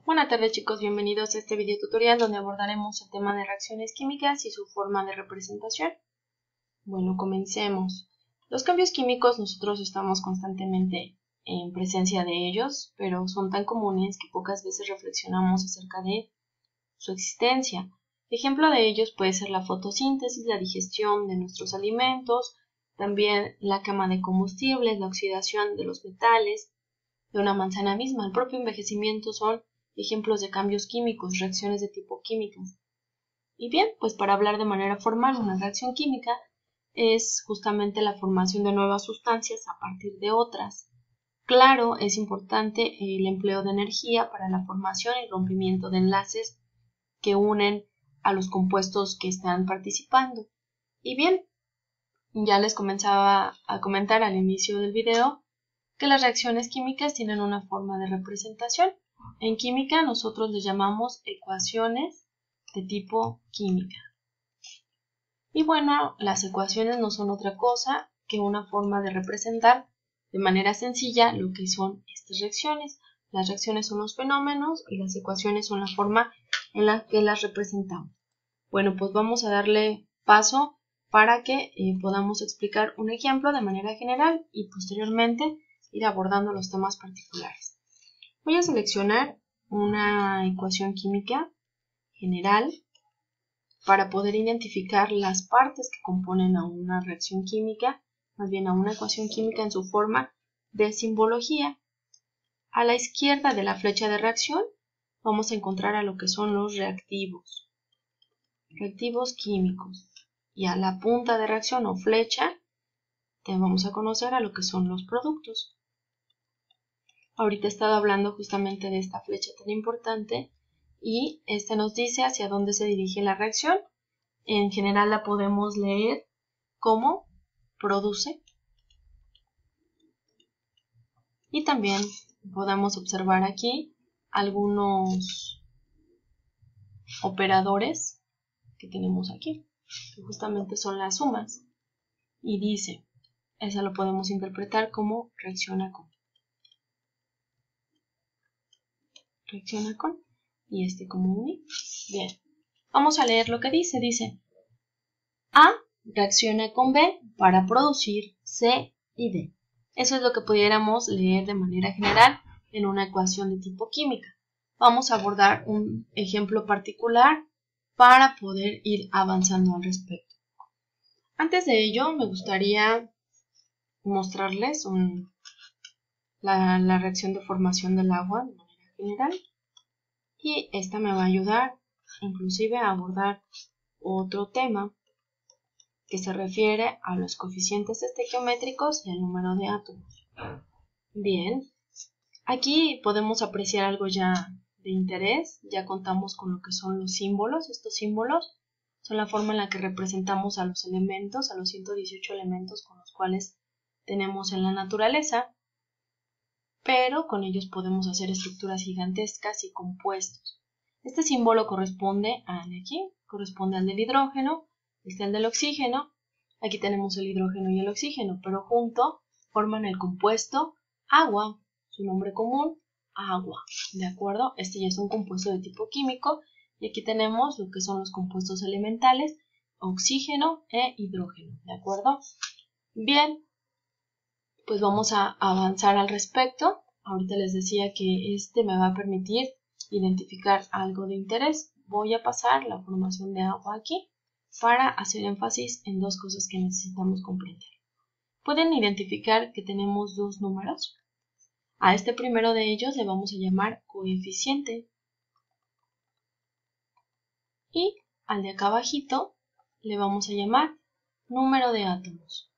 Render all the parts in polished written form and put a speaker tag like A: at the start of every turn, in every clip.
A: Buenas tardes chicos, bienvenidos a este video tutorial donde abordaremos el tema de reacciones químicas y su forma de representación. Bueno, comencemos. Los cambios químicos nosotros estamos constantemente en presencia de ellos, pero son tan comunes que pocas veces reflexionamos acerca de su existencia. Ejemplo de ellos puede ser la fotosíntesis, la digestión de nuestros alimentos, también la quema de combustibles, la oxidación de los metales, de una manzana misma. El propio envejecimiento son ejemplos de cambios químicos, reacciones de tipo químicas. Y bien, pues para hablar de manera formal, una reacción química es justamente la formación de nuevas sustancias a partir de otras. Claro, es importante el empleo de energía para la formación y rompimiento de enlaces que unen a los compuestos que están participando. Y bien, ya les comenzaba a comentar al inicio del video que las reacciones químicas tienen una forma de representación. En química nosotros les llamamos ecuaciones de tipo química. Y bueno, las ecuaciones no son otra cosa que una forma de representar de manera sencilla lo que son estas reacciones. Las reacciones son los fenómenos y las ecuaciones son la forma en la que las representamos. Bueno, pues vamos a darle paso para que podamos explicar un ejemplo de manera general y posteriormente ir abordando los temas particulares. Voy a seleccionar una ecuación química general para poder identificar las partes que componen a una reacción química, más bien a una ecuación química en su forma de simbología. A la izquierda de la flecha de reacción vamos a encontrar a lo que son los reactivos químicos. Y a la punta de reacción o flecha vamos a conocer a lo que son los productos. Ahorita he estado hablando justamente de esta flecha tan importante y nos dice hacia dónde se dirige la reacción. En general la podemos leer como produce y también podemos observar aquí algunos operadores que tenemos aquí, que justamente son las sumas, y dice, esa lo podemos interpretar como reacciona con y como un i. Bien, vamos a leer lo que dice. Dice, A reacciona con B para producir C y D. Eso es lo que pudiéramos leer de manera general en una ecuación de tipo química. Vamos a abordar un ejemplo particular para poder ir avanzando al respecto. Antes de ello, me gustaría mostrarles la reacción de formación del agua de manera general. Y esta me va a ayudar inclusive a abordar otro tema que se refiere a los coeficientes estequiométricos y al número de átomos. Bien, aquí podemos apreciar algo ya de interés. Ya contamos con lo que son los símbolos. Estos símbolos son la forma en la que representamos a los elementos, a los 118 elementos con los cuales tenemos en la naturaleza, pero con ellos podemos hacer estructuras gigantescas y compuestos. Este símbolo corresponde al de aquí, corresponde al del hidrógeno, al del oxígeno. Aquí tenemos el hidrógeno y el oxígeno, pero junto forman el compuesto agua, su nombre común, agua, ¿de acuerdo? Este ya es un compuesto de tipo químico, y aquí tenemos lo que son los compuestos elementales, oxígeno e hidrógeno, ¿de acuerdo? Bien, pues vamos a avanzar al respecto. Ahorita les decía que me va a permitir identificar algo de interés. Voy a pasar la formación de agua aquí para hacer énfasis en dos cosas que necesitamos comprender. Pueden identificar que tenemos dos números. A este primero de ellos le vamos a llamar coeficiente y al de acá abajito le vamos a llamar número de átomos.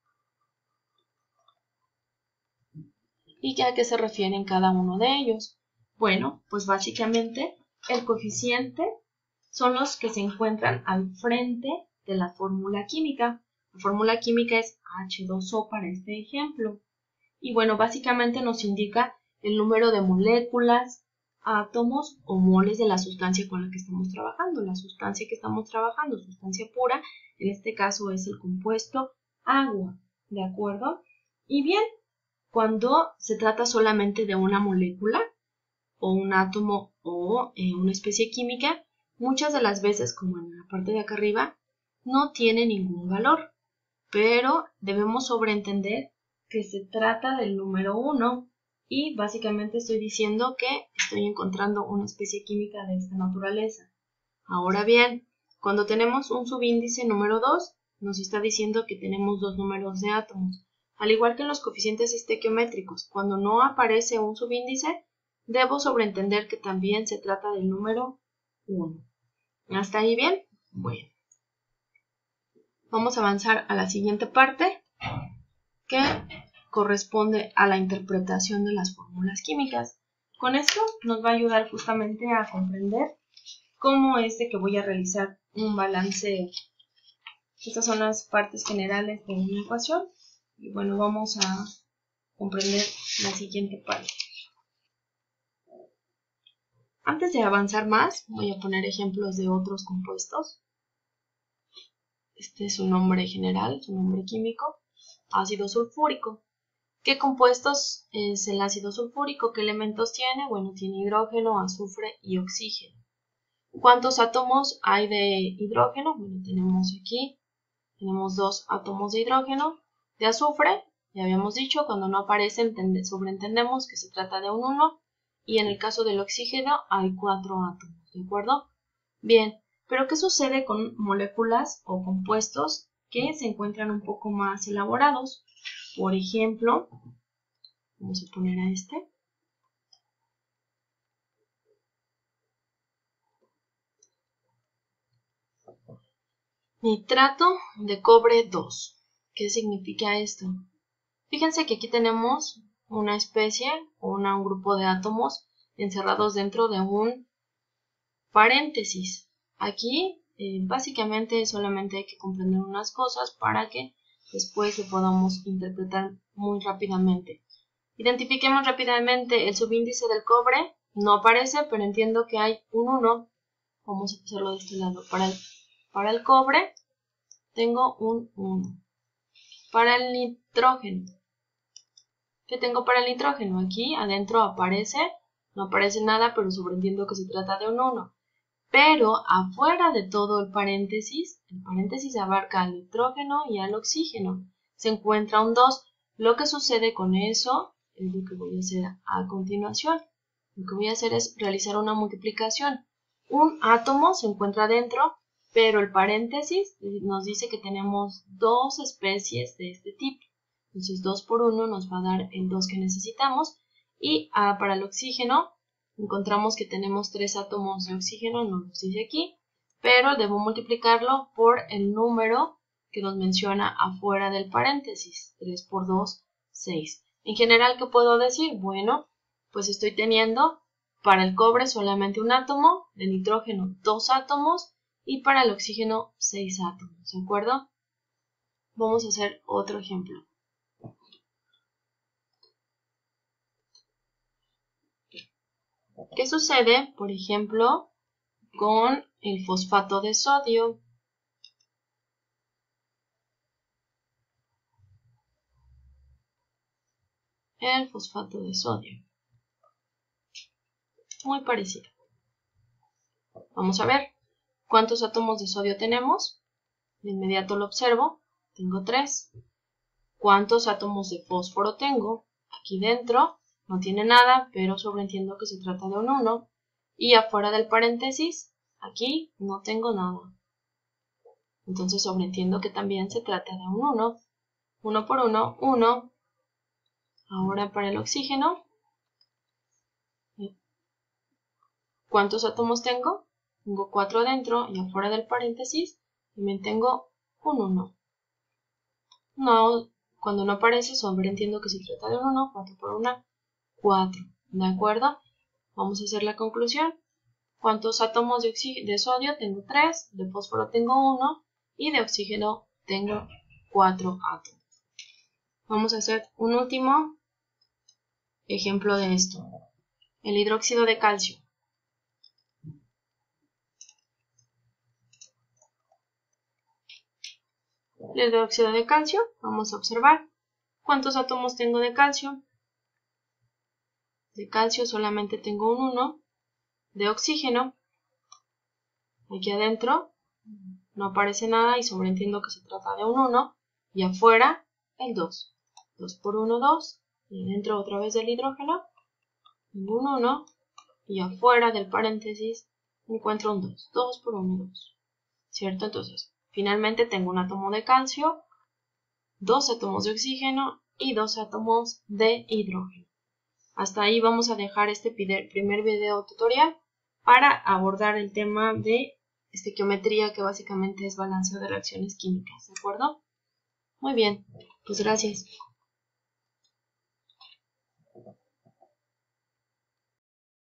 A: ¿Y a qué se refieren cada uno de ellos? Bueno, pues básicamente el coeficiente son los que se encuentran al frente de la fórmula química. La fórmula química es H2O para este ejemplo. Y bueno, básicamente nos indica el número de moléculas, átomos o moles de la sustancia con la que estamos trabajando. La sustancia que estamos trabajando, sustancia pura, en este caso es el compuesto agua, ¿de acuerdo? Y bien, cuando se trata solamente de una molécula, o un átomo o una especie química, muchas de las veces, como en la parte de acá arriba, no tiene ningún valor, pero debemos sobreentender que se trata del número 1 y básicamente estoy diciendo que estoy encontrando una especie química de esta naturaleza. Ahora bien, cuando tenemos un subíndice número 2, nos está diciendo que tenemos dos números de átomos. Al igual que en los coeficientes estequiométricos, cuando no aparece un subíndice, debo sobreentender que también se trata del número 1. ¿Hasta ahí bien? Bueno. Vamos a avanzar a la siguiente parte, que corresponde a la interpretación de las fórmulas químicas. Con esto nos va a ayudar justamente a comprender cómo es de que voy a realizar un balanceo. Estas son las partes generales de una ecuación. Y bueno, vamos a comprender la siguiente parte. Antes de avanzar más, voy a poner ejemplos de otros compuestos. Este es su nombre general, su nombre químico, ácido sulfúrico. ¿Qué compuestos es el ácido sulfúrico? ¿Qué elementos tiene? Bueno, tiene hidrógeno, azufre y oxígeno. ¿Cuántos átomos hay de hidrógeno? Bueno, tenemos 2 átomos de hidrógeno. De azufre, ya habíamos dicho, cuando no aparece sobreentendemos que se trata de un 1. Y en el caso del oxígeno hay 4 átomos, ¿de acuerdo? Bien, pero ¿qué sucede con moléculas o compuestos que se encuentran un poco más elaborados? Por ejemplo, vamos a poner a este. Nitrato de cobre 2. ¿Qué significa esto? Fíjense que aquí tenemos una especie o un grupo de átomos encerrados dentro de un paréntesis. Aquí básicamente solamente hay que comprender unas cosas para que después lo podamos interpretar muy rápidamente. Identifiquemos rápidamente el subíndice del cobre. No aparece, pero entiendo que hay un 1. Vamos a hacerlo de este lado. Para el cobre tengo un 1. Para el nitrógeno, ¿qué tengo para el nitrógeno? Aquí adentro no aparece nada, pero sobreentiendo que se trata de un 1. Pero afuera de todo el paréntesis abarca al nitrógeno y al oxígeno. Se encuentra un 2. Lo que sucede con eso es lo que voy a hacer a continuación. Lo que voy a hacer es realizar una multiplicación. Un átomo se encuentra dentro, pero el paréntesis nos dice que tenemos 2 especies de este tipo. Entonces 2 por 1 nos va a dar el 2 que necesitamos. Y para el oxígeno encontramos que tenemos 3 átomos de oxígeno, no nos dice aquí, pero debo multiplicarlo por el número que nos menciona afuera del paréntesis. 3 por 2, 6. En general, ¿qué puedo decir? Bueno, pues estoy teniendo para el cobre solamente un átomo, de nitrógeno 2 átomos y para el oxígeno 6 átomos, ¿de acuerdo? Vamos a hacer otro ejemplo. ¿Qué sucede, por ejemplo, con el fosfato de sodio? El fosfato de sodio. Muy parecido. Vamos a ver cuántos átomos de sodio tenemos. De inmediato lo observo. Tengo 3. ¿Cuántos átomos de fósforo tengo? Aquí dentro no tiene nada, pero sobreentiendo que se trata de un 1. Y afuera del paréntesis, aquí no tengo nada. Entonces sobreentiendo que también se trata de un 1. 1 por 1, 1. Ahora para el oxígeno, ¿cuántos átomos tengo? Tengo 4 adentro y afuera del paréntesis también tengo un 1. No, cuando no aparece, sobreentiendo que se trata de un 1, 4 por 1, 4. ¿De acuerdo? Vamos a hacer la conclusión. ¿Cuántos átomos de sodio? Tengo 3, de fósforo tengo 1 y de oxígeno tengo 4 átomos. Vamos a hacer un último ejemplo de esto. El hidróxido de calcio. El hidróxido de calcio, vamos a observar. ¿Cuántos átomos tengo de calcio? De calcio solamente tengo un 1. De oxígeno, aquí adentro no aparece nada y sobreentiendo que se trata de un 1. Y afuera el 2. 2 por 1, 2. Y adentro otra vez del hidrógeno, tengo un 1. Y afuera del paréntesis encuentro un 2. 2 por 1, 2. ¿Cierto? Entonces, finalmente tengo un átomo de calcio, 2 átomos de oxígeno y 2 átomos de hidrógeno. Hasta ahí vamos a dejar este primer video tutorial para abordar el tema de estequiometría, que básicamente es balanceo de reacciones químicas, ¿de acuerdo? Muy bien, pues gracias.